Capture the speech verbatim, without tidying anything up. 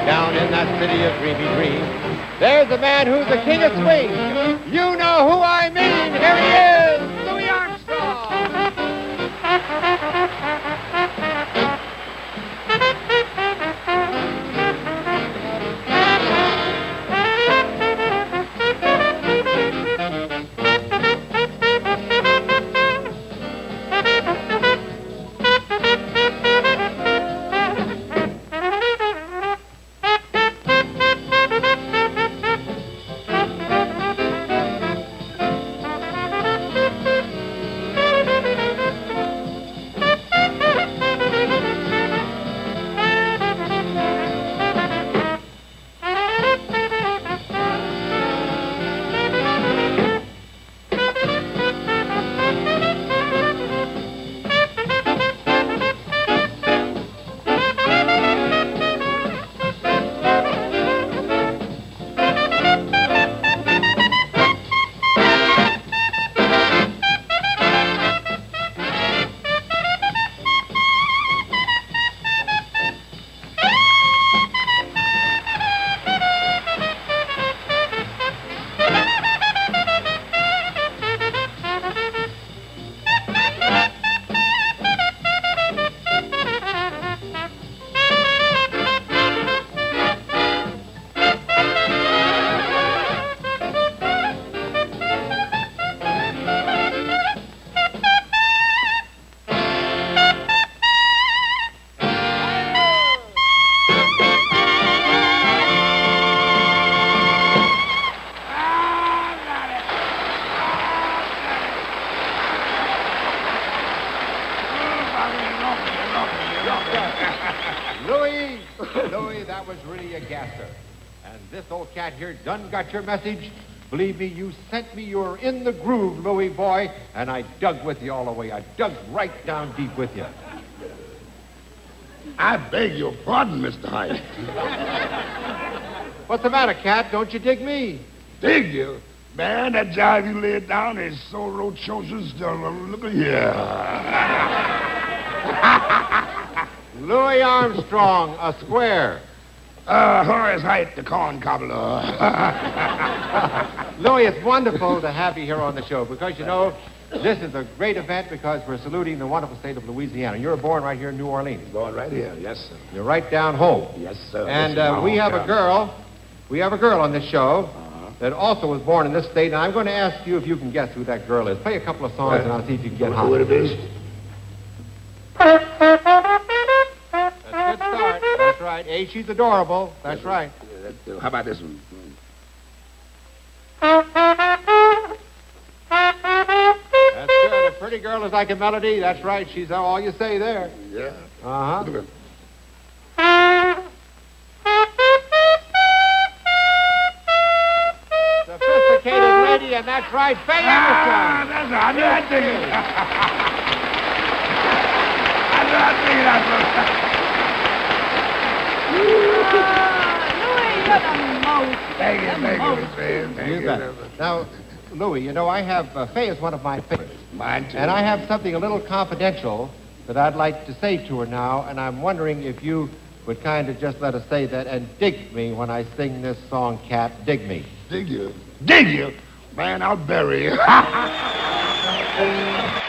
down in that city of dreamy dreams. There's a man who's the king of swing. You know who I mean. Here he is, Louis Armstrong. Louis, Louis, that was really a gasser. And this old cat here done got your message. Believe me, you sent me. You were in the groove, Louis boy, and I dug with you all the way. I dug right down deep with you. I beg your pardon, Mister Heidt. What's the matter, cat? Don't you dig me? Dig you? Man, that jive you laid down is so rochocious. Look at here. Louis Armstrong, a square. Uh, Horace Heidt, the corn cobbler. Louis, it's wonderful to have you here on the show because, you know, this is a great event because we're saluting the wonderful state of Louisiana. You were born right here in New Orleans. Born right here, yes, sir. You're right down home. Yes, sir. And uh, we have a girl, we have a girl on this show uh-huh. that also was born in this state, and I'm going to ask you if you can guess who that girl is. Play a couple of songs, right. And I'll see if you can get hot. Who would it be? That's a good start. That's right. Hey, she's adorable. That's right. Yeah, that, how about this one? That's good. A pretty girl is like a melody. That's right. She's all you say there. Yeah. Uh-huh. Sophisticated lady, and that's right. Faye Emerson. Ah, that's right. I knew I'd dig it. I knew I'd dig it. I knew Louis, you're the most. Thank you, thank you, Miss Faye. Thank you. Now, Louis, you know, I have, uh, Faye is one of my favorites. Mine, too. And I have something a little confidential that I'd like to say to her now, and I'm wondering if you would kind of just let us say that and dig me when I sing this song, Cat, dig me. Dig you? Dig you? Man, I'll bury you.